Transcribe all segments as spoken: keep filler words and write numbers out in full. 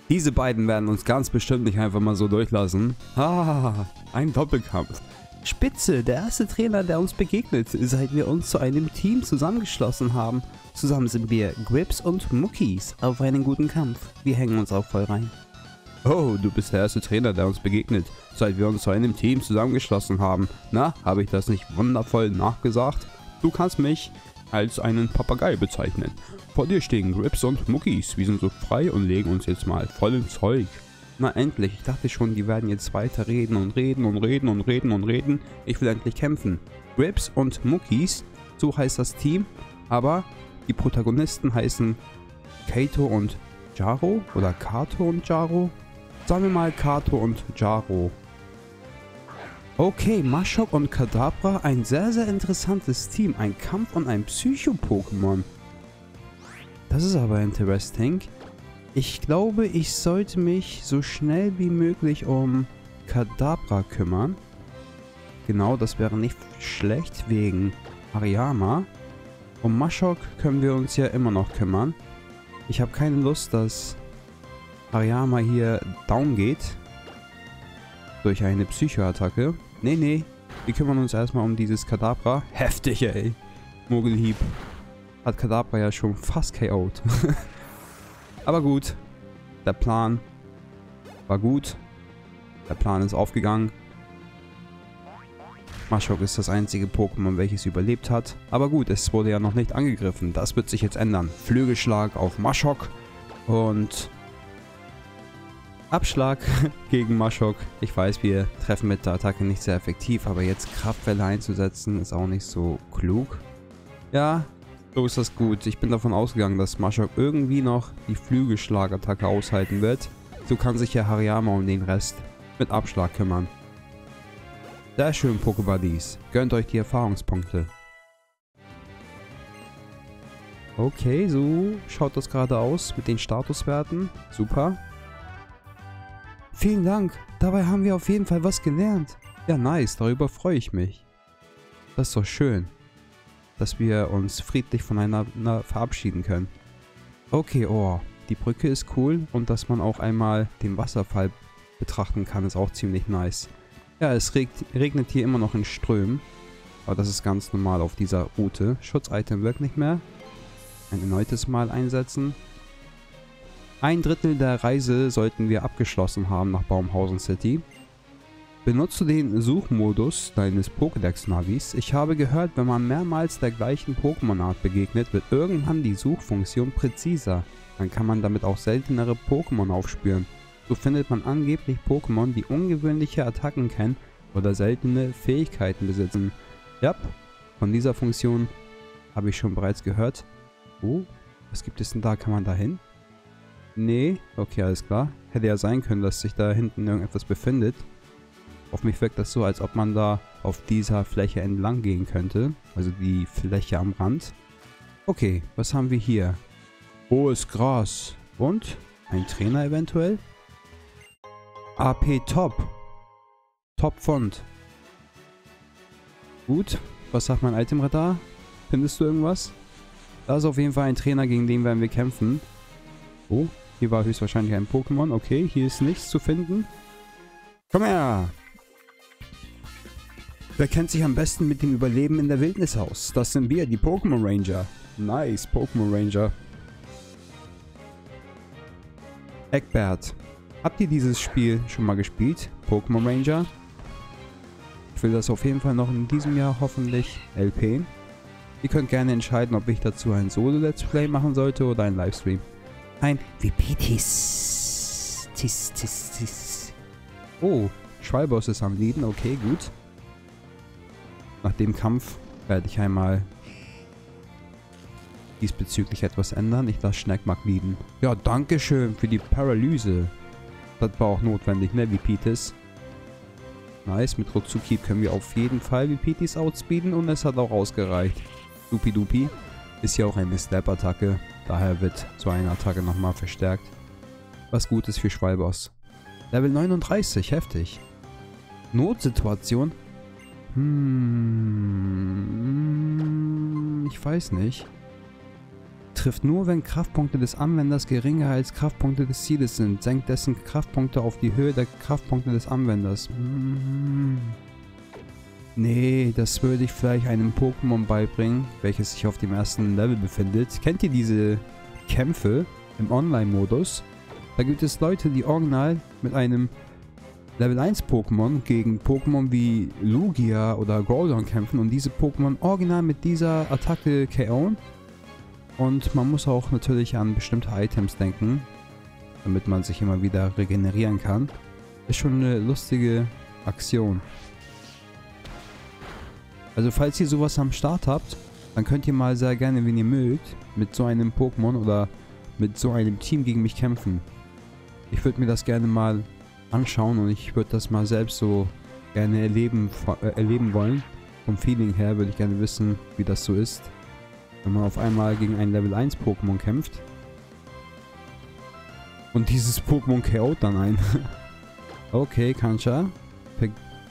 Diese beiden werden uns ganz bestimmt nicht einfach mal so durchlassen. Ah, ein Doppelkampf. Spitze, der erste Trainer, der uns begegnet, seit wir uns zu einem Team zusammengeschlossen haben. Zusammen sind wir Grips und Muckis auf einen guten Kampf. Wir hängen uns auch voll rein. Oh, du bist der erste Trainer, der uns begegnet, seit wir uns zu einem Team zusammengeschlossen haben. Na, habe ich das nicht wundervoll nachgesagt? Du kannst mich als einen Papagei bezeichnen. Vor dir stehen Grips und Muckis. Wir sind so frei und legen uns jetzt mal voll ins Zeug. Na endlich, ich dachte schon, die werden jetzt weiter reden und reden und reden und reden und reden. Ich will endlich kämpfen. Grips und Muckis, so heißt das Team, aber die Protagonisten heißen Kato und Jaro oder Kato und Jaro. Sagen wir mal Kato und Jaro. Okay, Mashok und Kadabra, ein sehr, sehr interessantes Team. Ein Kampf und ein Psycho-Pokémon. Das ist aber interesting. Ich glaube, ich sollte mich so schnell wie möglich um Kadabra kümmern. Genau, das wäre nicht schlecht wegen Hariyama. Um Mashok können wir uns ja immer noch kümmern. Ich habe keine Lust, dass Hariyama hier down geht. Durch eine Psychoattacke. Nee, nee. Wir kümmern uns erstmal um dieses Kadabra. Heftig, ey. Mogelhieb. Hat Kadabra ja schon fast K O'd. Aber gut. Der Plan war gut. Der Plan ist aufgegangen. Mashok ist das einzige Pokémon, welches überlebt hat. Aber gut, es wurde ja noch nicht angegriffen. Das wird sich jetzt ändern. Flügelschlag auf Mashok. Und Abschlag gegen Mashok. Ich weiß, wir treffen mit der Attacke nicht sehr effektiv, aber jetzt Kraftwelle einzusetzen ist auch nicht so klug. Ja, so ist das gut. Ich bin davon ausgegangen, dass Mashok irgendwie noch die Flügelschlagattacke aushalten wird. So kann sich ja Hariyama um den Rest mit Abschlag kümmern. Sehr schön, Pokébuddies. Gönnt euch die Erfahrungspunkte. Okay, so schaut das gerade aus mit den Statuswerten. Super. Vielen Dank. Dabei haben wir auf jeden Fall was gelernt. Ja, nice. Darüber freue ich mich. Das ist doch schön, dass wir uns friedlich voneinander verabschieden können. Okay, oh. Die Brücke ist cool. Und dass man auch einmal den Wasserfall betrachten kann, ist auch ziemlich nice. Ja, es regnet hier immer noch in Strömen. Aber das ist ganz normal auf dieser Route. Schutzitem wirkt nicht mehr. Ein erneutes Mal einsetzen. Ein Drittel der Reise sollten wir abgeschlossen haben nach Baumhausen City. Benutze den Suchmodus deines Pokédex-Navis. Ich habe gehört, wenn man mehrmals der gleichen Pokémon-Art begegnet, wird irgendwann die Suchfunktion präziser. Dann kann man damit auch seltenere Pokémon aufspüren. So findet man angeblich Pokémon, die ungewöhnliche Attacken kennen oder seltene Fähigkeiten besitzen. Ja, von dieser Funktion habe ich schon bereits gehört. Oh, was gibt es denn da? Kann man da hin? Nee, okay, alles klar. Hätte ja sein können, dass sich da hinten irgendetwas befindet. Auf mich wirkt das so, als ob man da auf dieser Fläche entlang gehen könnte. Also die Fläche am Rand. Okay, was haben wir hier? Hohes Gras. Und? Ein Trainer eventuell? A P Top. Top Font. Gut. Was sagt mein Itemradar? Findest du irgendwas? Da ist auf jeden Fall ein Trainer, gegen den werden wir kämpfen. Oh, hier war höchstwahrscheinlich ein Pokémon. Okay, hier ist nichts zu finden. Komm her! Wer kennt sich am besten mit dem Überleben in der Wildnis aus? Das sind wir, die Pokémon Ranger. Nice, Pokémon Ranger. Eckbert. Habt ihr dieses Spiel schon mal gespielt? Pokémon Ranger? Ich will das auf jeden Fall noch in diesem Jahr hoffentlich L P. Ihr könnt gerne entscheiden, ob ich dazu ein Solo-Let's Play machen sollte oder ein Livestream. Ein Vipitis. Tis, tis, tis. Oh, Schwalboss ist am Leaden. Okay, gut. Nach dem Kampf werde ich einmal diesbezüglich etwas ändern. Ich lasse Schneckmark leaden. Ja, dankeschön für die Paralyse. Das war auch notwendig, ne, Vipitis? Nice, mit Rotsuki können wir auf jeden Fall Vipitis outspeeden und es hat auch ausgereicht. Dupi Dupi ist ja auch eine Slap-Attacke, daher wird so eine Attacke nochmal verstärkt. Was gut ist für Schwalboss. Level neununddreißig, heftig. Notsituation? Hm, ich weiß nicht. Trifft nur, wenn Kraftpunkte des Anwenders geringer als Kraftpunkte des Zieles sind. Senkt dessen Kraftpunkte auf die Höhe der Kraftpunkte des Anwenders. Mm. Nee, das würde ich vielleicht einem Pokémon beibringen, welches sich auf dem ersten Level befindet. Kennt ihr diese Kämpfe im Online-Modus? Da gibt es Leute, die original mit einem Level eins Pokémon gegen Pokémon wie Lugia oder Groudon kämpfen und diese Pokémon original mit dieser Attacke K O'en. Und man muss auch natürlich an bestimmte Items denken, damit man sich immer wieder regenerieren kann. Ist schon eine lustige Aktion. Also falls ihr sowas am Start habt, dann könnt ihr mal sehr gerne, wenn ihr mögt, mit so einem Pokémon oder mit so einem Team gegen mich kämpfen. Ich würde mir das gerne mal anschauen und ich würde das mal selbst so gerne erleben, äh, erleben wollen. Vom Feeling her würde ich gerne wissen, wie das so ist, wenn man auf einmal gegen ein Level eins Pokémon kämpft. Und dieses Pokémon K O't dann ein. Okay, Kancha. Ver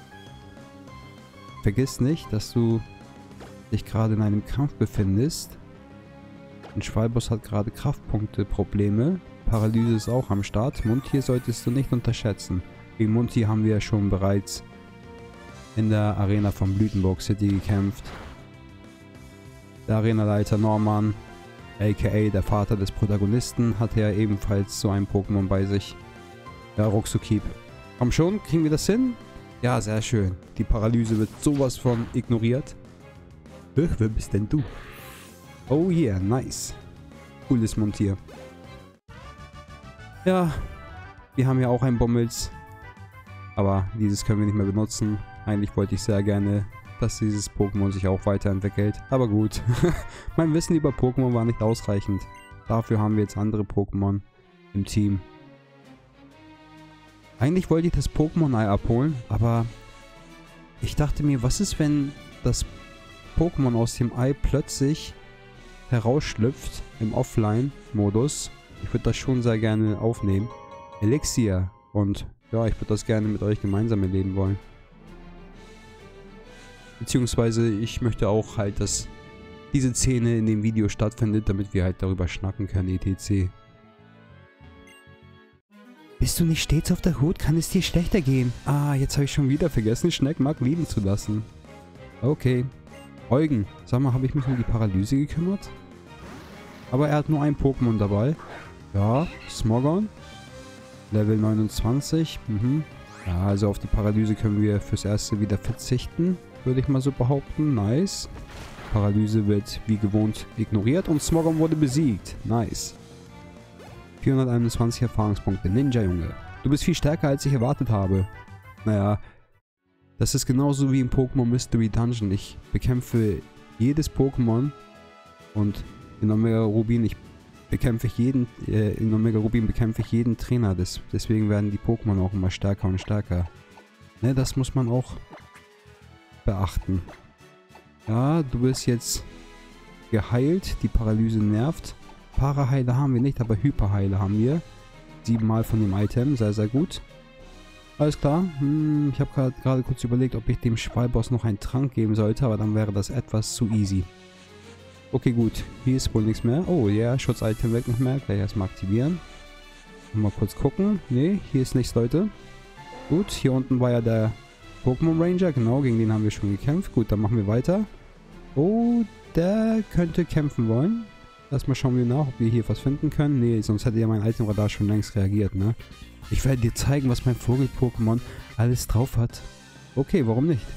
Vergiss nicht, dass du dich gerade in einem Kampf befindest. Und Schwalbos hat gerade Kraftpunkte-Probleme. Paralyse ist auch am Start. Muntier solltest du nicht unterschätzen. Gegen Muntier haben wir ja schon bereits in der Arena von Blütenburg City gekämpft. Der Arenaleiter Norman, aka der Vater des Protagonisten, hatte ja ebenfalls so ein Pokémon bei sich. Ja, Roxukip. Komm schon, kriegen wir das hin? Ja, sehr schön. Die Paralyse wird sowas von ignoriert. Ach, wer bist denn du? Oh yeah, nice. Cooles Montier. Ja, wir haben ja auch ein Bommels. Aber dieses können wir nicht mehr benutzen. Eigentlich wollte ich sehr gerne, dass dieses Pokémon sich auch weiterentwickelt. Aber gut, mein Wissen über Pokémon war nicht ausreichend. Dafür haben wir jetzt andere Pokémon im Team. Eigentlich wollte ich das Pokémon-Ei abholen, aber ich dachte mir, was ist, wenn das Pokémon aus dem Ei plötzlich herausschlüpft im Offline-Modus? Ich würde das schon sehr gerne aufnehmen. Elixier. Und ja, ich würde das gerne mit euch gemeinsam erleben wollen. Beziehungsweise ich möchte auch halt, dass diese Szene in dem Video stattfindet, damit wir halt darüber schnacken können, et cetera. Bist du nicht stets auf der Hut? Kann es dir schlechter gehen? Ah, jetzt habe ich schon wieder vergessen, Schneckmark lieben zu lassen. Okay. Eugen, sag mal, habe ich mich um die Paralyse gekümmert? Aber er hat nur ein Pokémon dabei. Ja, Smogon. Level neunundzwanzig. Mhm. Ja, also auf die Paralyse können wir fürs Erste wieder verzichten, würde ich mal so behaupten. Nice. Paralyse wird wie gewohnt ignoriert und Smogon wurde besiegt. Nice. vierhunderteinundzwanzig Erfahrungspunkte. Ninja, Junge. Du bist viel stärker, als ich erwartet habe. Naja, das ist genauso wie im Pokémon Mystery Dungeon. Ich bekämpfe jedes Pokémon und in Omega Rubin, ich bekämpfe ich jeden, äh, in Omega Rubin bekämpfe ich jeden Trainer. Des, deswegen werden die Pokémon auch immer stärker und stärker. Ne, das muss man auch beachten. Ja, du bist jetzt geheilt. Die Paralyse nervt. Paraheile haben wir nicht, aber Hyperheile haben wir. Siebenmal von dem Item, sehr, sehr gut. Alles klar. Hm, ich habe gerade kurz überlegt, ob ich dem Schwalboss noch einen Trank geben sollte, aber dann wäre das etwas zu easy. Okay, gut. Hier ist wohl nichts mehr. Oh, ja, yeah, Schutz-Item weg noch mehr. Gleich erstmal aktivieren. Mal kurz gucken. Ne, hier ist nichts, Leute. Gut, hier unten war ja der Pokémon Ranger. Genau, gegen den haben wir schon gekämpft. Gut, dann machen wir weiter. Oh, der könnte kämpfen wollen. Erstmal schauen wir nach, ob wir hier was finden können. Ne, sonst hätte ja mein Itemradar schon längst reagiert, ne? Ich werde dir zeigen, was mein Vogel-Pokémon alles drauf hat. Okay, warum nicht?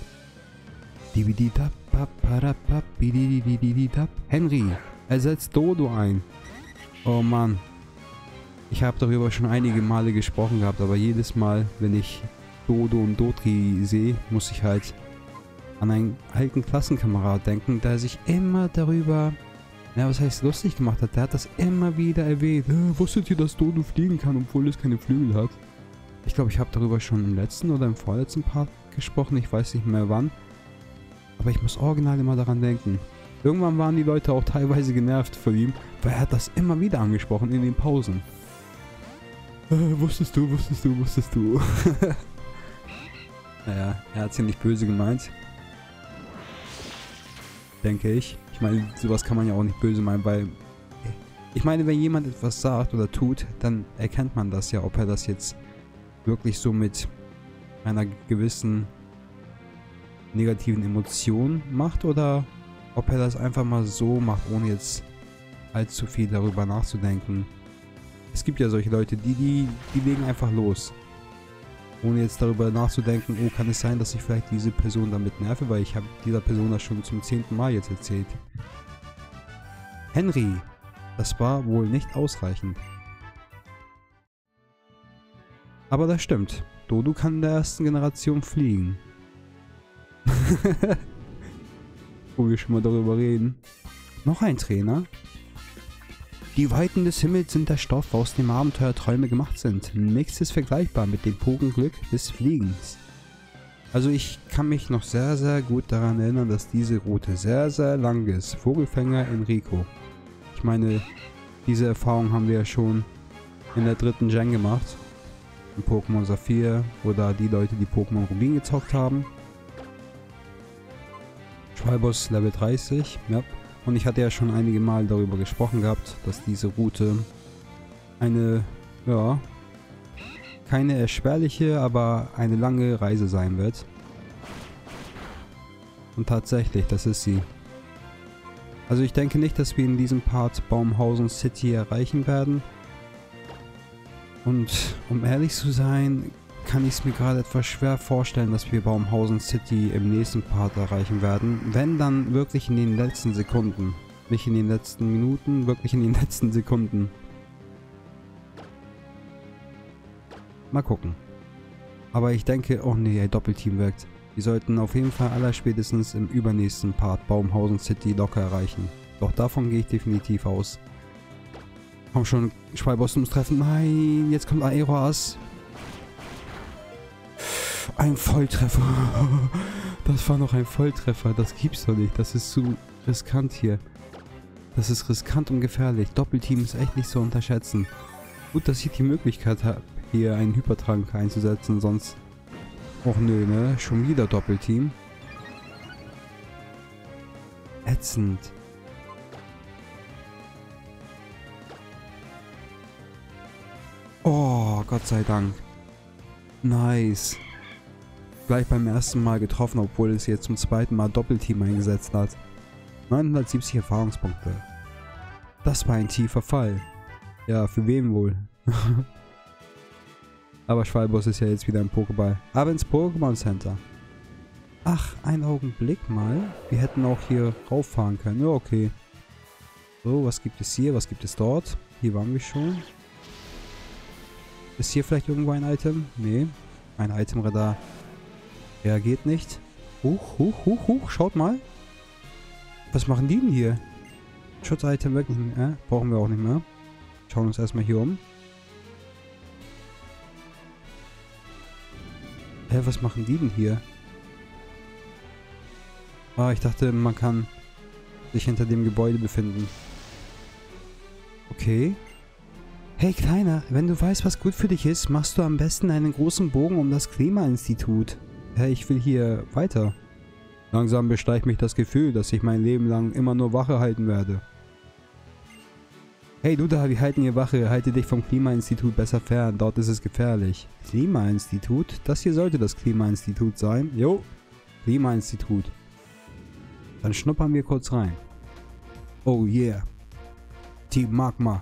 Henry, ersetzt Dodo ein. Oh Mann. Ich habe darüber schon einige Male gesprochen gehabt, aber jedes Mal, wenn ich Dodo und Dotri sehe, muss ich halt an einen alten Klassenkamerad denken, der sich immer darüber, ja, was heißt lustig gemacht hat. Der hat das immer wieder erwähnt. Äh, wusstet ihr, dass Dodo fliegen kann, obwohl es keine Flügel hat? Ich glaube, ich habe darüber schon im letzten oder im vorletzten Part gesprochen. Ich weiß nicht mehr wann. Aber ich muss original immer daran denken. Irgendwann waren die Leute auch teilweise genervt von ihm, weil er hat das immer wieder angesprochen in den Pausen. Äh, wusstest du, wusstest du, wusstest du. Naja, er hat es ja nicht böse gemeint. Denke ich. Ich meine, sowas kann man ja auch nicht böse meinen, weil Ich meine, wenn jemand etwas sagt oder tut, dann erkennt man das ja, ob er das jetzt wirklich so mit einer gewissen negativen Emotion macht oder ob er das einfach mal so macht, ohne jetzt allzu viel darüber nachzudenken. Es gibt ja solche Leute, die, die, die legen einfach los. Ohne jetzt darüber nachzudenken, oh, kann es sein, dass ich vielleicht diese Person damit nerve, weil ich habe dieser Person das schon zum zehnten Mal jetzt erzählt. Henry, das war wohl nicht ausreichend. Aber das stimmt. Dodo kann in der ersten Generation fliegen. Wo wir schon mal darüber reden. Noch ein Trainer? Die Weiten des Himmels sind der Stoff, aus dem Abenteuerträume gemacht sind. Nichts ist vergleichbar mit dem puren Glück des Fliegens. Also ich kann mich noch sehr, sehr gut daran erinnern, dass diese Route sehr, sehr lang ist. Vogelfänger Enrico. Ich meine, diese Erfahrung haben wir ja schon in der dritten Gen gemacht. In Pokémon Saphir oder die Leute, die Pokémon Rubin gezockt haben. Schwalboss Level dreißig, ja. Und ich hatte ja schon einige Mal darüber gesprochen gehabt, dass diese Route eine, ja, keine erschwerliche, aber eine lange Reise sein wird. Und tatsächlich, das ist sie. Also ich denke nicht, dass wir in diesem Part Baumhausen City erreichen werden. Und um ehrlich zu sein, kann ich es mir gerade etwas schwer vorstellen, dass wir Baumhausen City im nächsten Part erreichen werden. Wenn, dann wirklich in den letzten Sekunden. Nicht in den letzten Minuten, wirklich in den letzten Sekunden. Mal gucken. Aber ich denke, oh nee, ein Doppelteam wirkt. Wir sollten auf jeden Fall allerspätestens im übernächsten Part Baumhausen City locker erreichen. Doch davon gehe ich definitiv aus. Komm schon, Schwalboss ums Treffen. Nein, jetzt kommt Aeroas. Ein Volltreffer. Das war noch ein Volltreffer. Das gibt's doch nicht. Das ist zu riskant hier. Das ist riskant und gefährlich. Doppelteam ist echt nicht zu unterschätzen. Gut, dass ich die Möglichkeit habe, hier einen Hypertrank einzusetzen. Sonst... Och nö, ne? Schon wieder Doppelteam. Ätzend. Oh, Gott sei Dank. Nice. Gleich beim ersten Mal getroffen, obwohl es jetzt zum zweiten Mal Doppelteam eingesetzt hat. neunhundertsiebzig Erfahrungspunkte. Das war ein tiefer Fall. Ja, für wen wohl? Aber Schwalboss ist ja jetzt wieder im Pokéball. Aber ins Pokémon Center. Ach, einen Augenblick mal. Wir hätten auch hier rauffahren können. Ja, okay. So, was gibt es hier? Was gibt es dort? Hier waren wir schon. Ist hier vielleicht irgendwo ein Item? Nee. Ein Itemradar. Reagiert nicht. Huch, huch, huch, huch. Schaut mal. Was machen die denn hier? Schutz-Item weg. Äh, brauchen wir auch nicht mehr. Schauen uns erstmal hier um. Hä, was machen die denn hier? Ah, ich dachte, man kann sich hinter dem Gebäude befinden. Okay. Hey Kleiner, wenn du weißt, was gut für dich ist, machst du am besten einen großen Bogen um das Klimainstitut. Hey, ich will hier weiter. Langsam beschleicht mich das Gefühl, dass ich mein Leben lang immer nur Wache halten werde. Hey du da, wir halten hier Wache, halte dich vom Klimainstitut besser fern, dort ist es gefährlich. Klimainstitut? Das hier sollte das Klimainstitut sein. Jo, Klimainstitut. Dann schnuppern wir kurz rein. Oh yeah. Team Magma.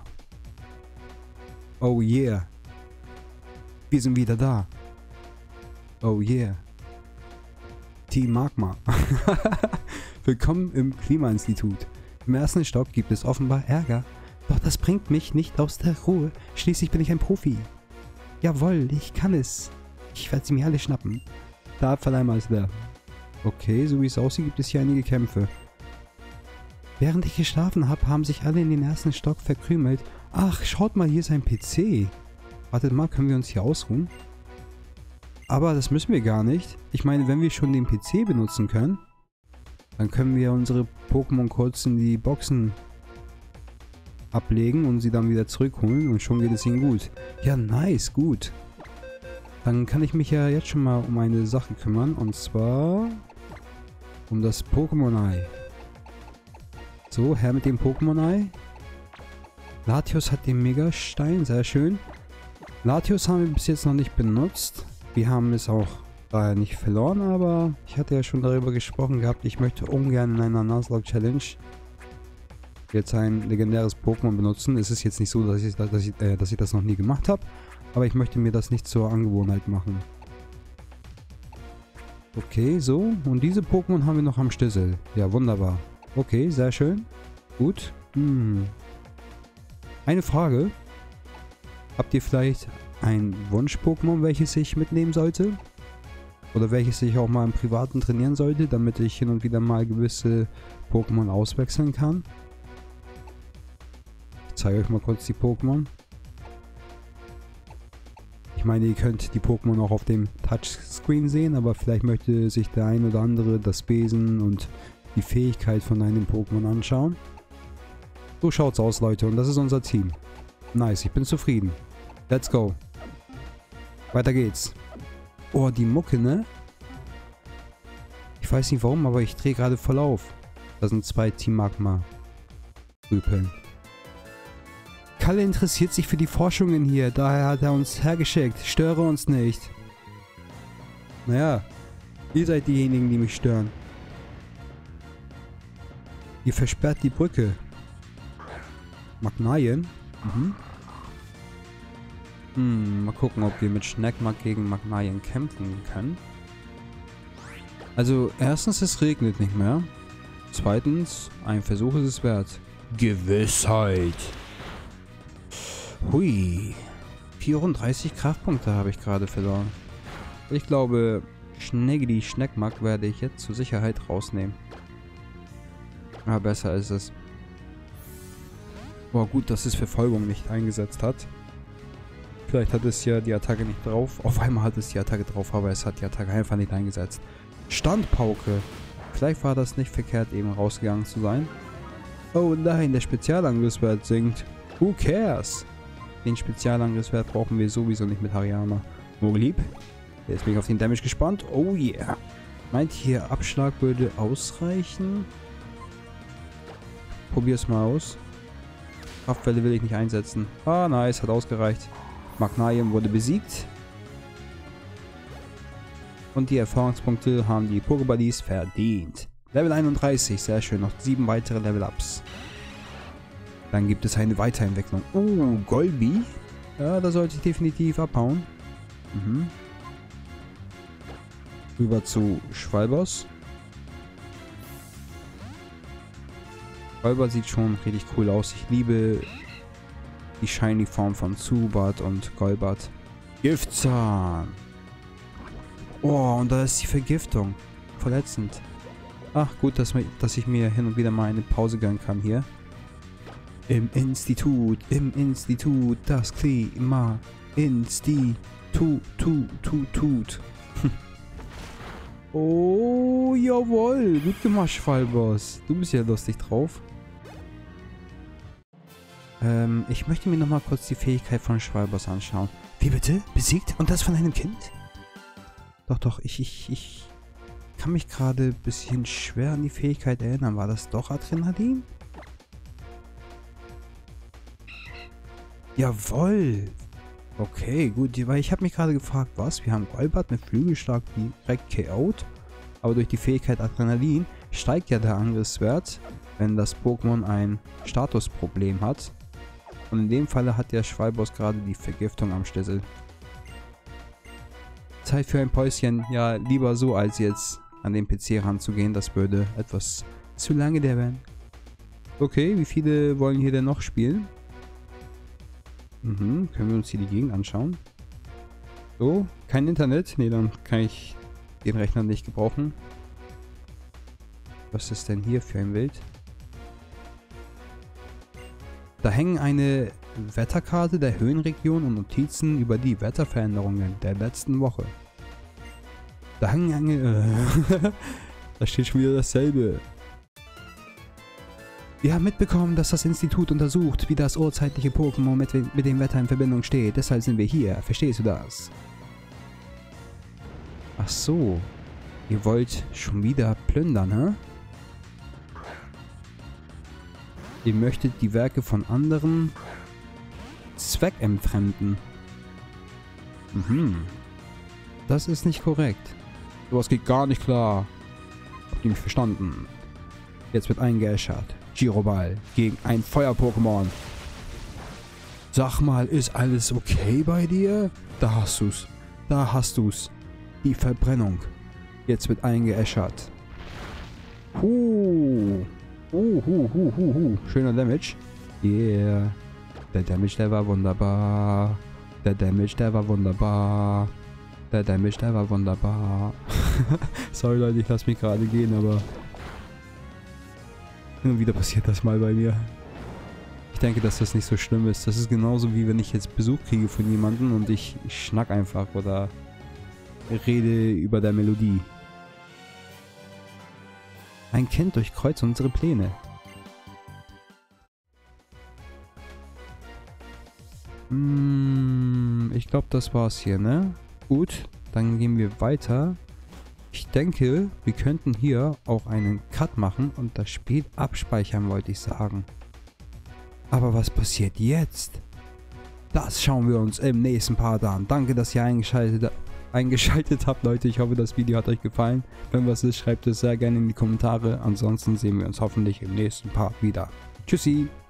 Oh yeah. Wir sind wieder da. Oh yeah. Team Magma. Willkommen im Klimainstitut. Im ersten Stock gibt es offenbar Ärger. Doch das bringt mich nicht aus der Ruhe. Schließlich bin ich ein Profi. Jawohl, ich kann es. Ich werde sie mir alle schnappen. Der Abfalleimer ist leer. Okay, so wie es aussieht, gibt es hier einige Kämpfe. Während ich geschlafen habe, haben sich alle in den ersten Stock verkrümelt. Ach, schaut mal, hier ist ein P C. Wartet mal, können wir uns hier ausruhen? Aber das müssen wir gar nicht. Ich meine, wenn wir schon den P C benutzen können, dann können wir unsere Pokémon kurz in die Boxen ablegen und sie dann wieder zurückholen und schon geht es ihnen gut. Ja, nice, gut. Dann kann ich mich ja jetzt schon mal um eine Sache kümmern und zwar um das Pokémon-Ei. So, her mit dem Pokémon-Ei. Latios hat den Megastein, sehr schön. Latios haben wir bis jetzt noch nicht benutzt. Wir haben es auch daher nicht verloren, aber ich hatte ja schon darüber gesprochen gehabt, ich möchte ungern in einer Nuzlocke Challenge jetzt ein legendäres Pokémon benutzen. Es ist jetzt nicht so, dass ich, dass ich, äh, dass ich das noch nie gemacht habe, aber ich möchte mir das nicht zur Angewohnheit machen. Okay, so. Und diese Pokémon haben wir noch am Schlüssel. Ja, wunderbar. Okay, sehr schön. Gut. Hm. Eine Frage. Habt ihr vielleicht ein Wunsch-Pokémon, welches ich mitnehmen sollte? Oder welches ich auch mal im Privaten trainieren sollte, damit ich hin und wieder mal gewisse Pokémon auswechseln kann? Ich zeige euch mal kurz die Pokémon. Ich meine, ihr könnt die Pokémon auch auf dem Touchscreen sehen, aber vielleicht möchte sich der ein oder andere das Wesen und die Fähigkeit von einem Pokémon anschauen. So schaut's aus, Leute, und das ist unser Team. Nice, ich bin zufrieden. Let's go. Weiter geht's. Oh, die Mucke, ne? Ich weiß nicht warum, aber ich drehe gerade voll auf. Da sind zwei Team Magma Rüpeln. Kalle interessiert sich für die Forschungen hier, daher hat er uns hergeschickt. Störe uns nicht. Naja, ihr seid diejenigen, die mich stören. Ihr versperrt die Brücke. Magnaien? Mhm. Hm, mal gucken, ob wir mit Schneckmark gegen Magnaien kämpfen können. Also, erstens, es regnet nicht mehr. Zweitens, ein Versuch ist es wert. Gewissheit. Hui. vierunddreißig Kraftpunkte habe ich gerade verloren. Ich glaube, Schneggeli Schneckmark werde ich jetzt zur Sicherheit rausnehmen. Ja, besser ist es. Boah, gut, dass es Verfolgung nicht eingesetzt hat. Vielleicht hat es ja die Attacke nicht drauf. Auf einmal hat es die Attacke drauf, aber es hat die Attacke einfach nicht eingesetzt. Standpauke. Vielleicht war das nicht verkehrt, eben rausgegangen zu sein. Oh nein, der Spezialangriffswert sinkt. Who cares? Den Spezialangriffswert brauchen wir sowieso nicht mit Hariyama. Mogelieb. Jetzt bin ich auf den Damage gespannt. Oh yeah. Meint ihr, Abschlag würde ausreichen? Probier's mal aus. Kraftwelle will ich nicht einsetzen. Ah, nice, hat ausgereicht. Magnaien wurde besiegt. Und die Erfahrungspunkte haben die Pokébuddies verdient. Level einunddreißig, sehr schön. Noch sieben weitere Level-Ups. Dann gibt es eine Weiterentwicklung. Oh, Golbi. Ja, da sollte ich definitiv abhauen. Mhm. Rüber zu Schwalbers. Golbat sieht schon richtig cool aus. Ich liebe die shiny Form von Zubat und Golbat. Giftzahn. Oh, und da ist die Vergiftung. Verletzend. Ach, gut, dass, dass ich mir hin und wieder mal eine Pause gönnen kann hier. Im Institut, im Institut, das Klima. Institut, tut, tut, tut. Oh, jawohl. Gut gemacht, Schwalbers. Du bist ja lustig drauf. Ähm, ich möchte mir nochmal kurz die Fähigkeit von Schwalbers anschauen. Wie bitte? Besiegt? Und das von einem Kind? Doch, doch, ich, ich, ich kann mich gerade ein bisschen schwer an die Fähigkeit erinnern. War das doch Adrenalin? Jawohl. Okay, gut, weil ich habe mich gerade gefragt, was? Wir haben Golbat mit Flügelschlag direkt K O'd, aber durch die Fähigkeit Adrenalin steigt ja der Angriffswert, wenn das Pokémon ein Statusproblem hat. Und in dem Falle hat der Schwalbers gerade die Vergiftung am Schlüssel. Zeit für ein Päuschen. Ja, lieber so, als jetzt an den P C ranzugehen. Das würde etwas zu lange dauern. Okay, wie viele wollen hier denn noch spielen? Mhm, können wir uns hier die Gegend anschauen. So, kein Internet. Ne, dann kann ich den Rechner nicht gebrauchen. Was ist denn hier für ein Bild? Da hängen eine Wetterkarte der Höhenregion und Notizen über die Wetterveränderungen der letzten Woche. Da hängen eine... Äh, da steht schon wieder dasselbe. Wir haben mitbekommen, dass das Institut untersucht, wie das urzeitliche Pokémon mit, mit dem Wetter in Verbindung steht. Deshalb sind wir hier. Verstehst du das? Ach so. Ihr wollt schon wieder plündern, hä? Ihr möchtet die Werke von anderen zweckentfremden. Mhm. Das ist nicht korrekt. Sowas geht gar nicht klar. Habt ihr mich verstanden? Jetzt wird eingeäschert. Giroball gegen ein Feuer-Pokémon. Sag mal, ist alles okay bei dir? Da hast du's. Da hast du's. Die Verbrennung. Jetzt wird eingeäschert. Huh. Uh, hu, hu, hu, hu. Schöner Damage. Yeah. Der Damage, der war wunderbar. Der Damage, der war wunderbar. Der Damage, der war wunderbar. Sorry Leute, ich lasse mich gerade gehen, aber hin und wieder passiert das mal bei mir. Ich denke, dass das nicht so schlimm ist. Das ist genauso wie wenn ich jetzt Besuch kriege von jemandem und ich, ich schnack einfach oder rede über der Melodie. Ein Kind durchkreuzt unsere Pläne. Hm, ich glaube, das war's hier, ne? Gut, dann gehen wir weiter. Ich denke, wir könnten hier auch einen Cut machen und das Spiel abspeichern, wollte ich sagen. Aber was passiert jetzt? Das schauen wir uns im nächsten Part an. Danke, dass ihr eingeschaltet, eingeschaltet habt, Leute. Ich hoffe, das Video hat euch gefallen. Wenn was ist, schreibt es sehr gerne in die Kommentare. Ansonsten sehen wir uns hoffentlich im nächsten Part wieder. Tschüssi!